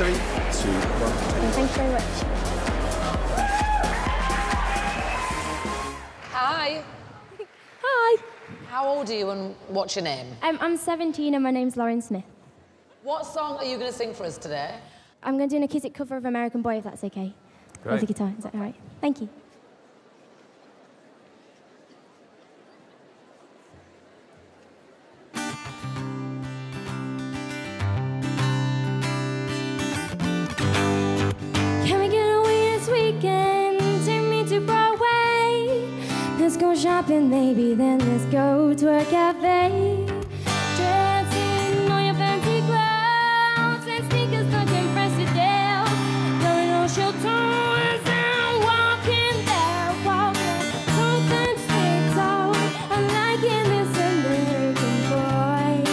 3, 2, 1. Thank you very much. Hi. Hi. How old are you and what's your name? I'm 17 and my name's Lauren Smith. What song are you going to sing for us today? I'm going to do an acoustic cover of American Boy, if that's okay. Great. With the guitar, is that all right? Thank you. Can we get away this weekend? Take me to Broadway. Let's go shopping, maybe, then let's go to a cafe. Dressing all your fancy clothes and sneakers looking fresh to death. Going on show tones and walking there, walking. Something sticks out. I'm liking this American boy.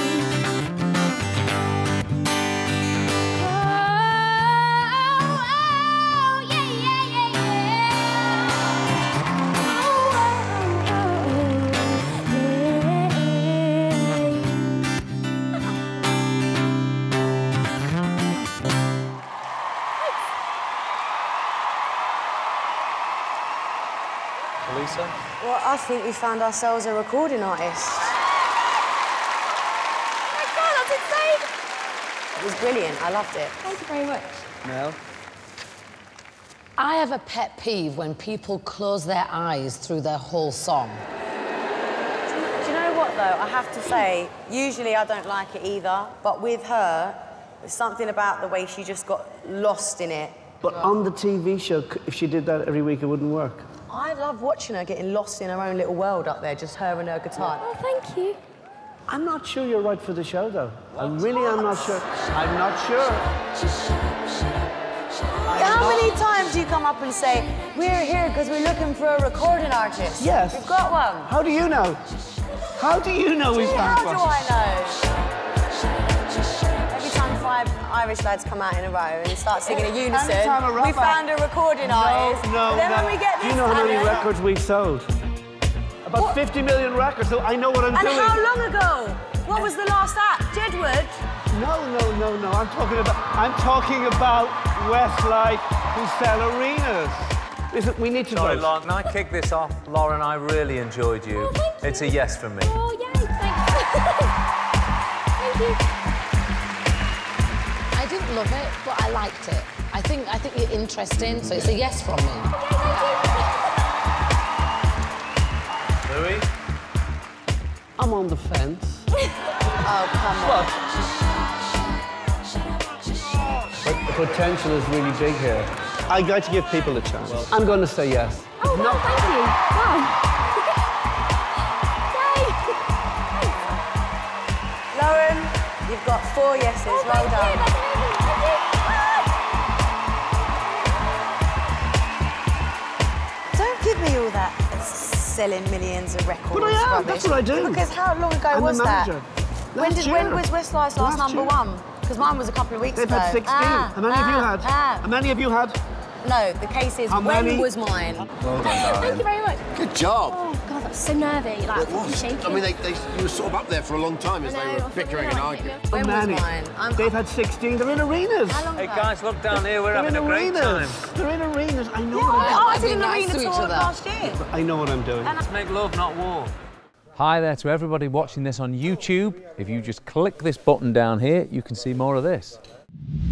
Oh, yeah, yeah, yeah, yeah. Tulisa? Well, I think we found ourselves a recording artist. Oh my God, that's insane! It was brilliant. I loved it. Thank you very much. Mel? I have a pet peeve when people close their eyes through their whole song. Do you know what, though? I have to say, usually I don't like it either, but with her, there's something about the way she just got lost in it. But on the TV show, if she did that every week, it wouldn't work. I love watching her getting lost in her own little world up there, just her and her guitar. Oh, thank you. I'm not sure you're right for the show, though. I really am not sure. I'm not sure. How many times do you come up and say, we're here because we're looking for a recording artist? Yes. We've got one. How do you know? How do you know we've found one? How do I know? Every time 5 Irish lads come out in a row and start singing in unison, we found a recording artist. No, then when we get do this you know how many talent- records we sold? About 50 million records, so I know what I'm doing. And how long ago? What was the last act? Jedward? No. I'm talking about Westlife, who sell arenas. Listen, we need to Sorry, vote. Lauren, can I kick this off? Lauren, I really enjoyed you. Oh, thank you. It's a yes from me. Oh, yay, thanks. Thank you. I didn't love it, but I liked it. I think you're interesting, so it's a yes from me. Louis? I'm on the fence. Oh, come on. But the potential is really big here. I'd like to give people a chance. I'm going to say yes. Oh, wow, thank you. Wow. Yay. Lauren, you've got 4 yeses. Oh, well thank done. you. That's amazing. Thank you. Don't give me all that selling millions of records. But I am, rubbish. that's what I do. Because how long ago I'm was the that? manager. When was Westlife's last number year. 1? Because mine was a couple of weeks They've ago. had 16. How many have you had? How many have you had? No, the case is, How when many? was mine? Well done, Thank darling. you very much. Good job. Oh, God, that's so nervy. Like, It was. shaking. I mean, you were sort of up there for a long time as I know, they I were thought bickering we and were arguing. like, When was Many. mine? They've had 16. They're in arenas. How long Hey, ago? guys, look down here. We're They're having in a great time. arenas. They're in arenas. I know Yeah, what I'm I Be did an nice arena to each tour other. last year. doing. I know what I'm doing. Let's make love, not war. Hi there to everybody watching this on YouTube. If you just click this button down here, you can see more of this.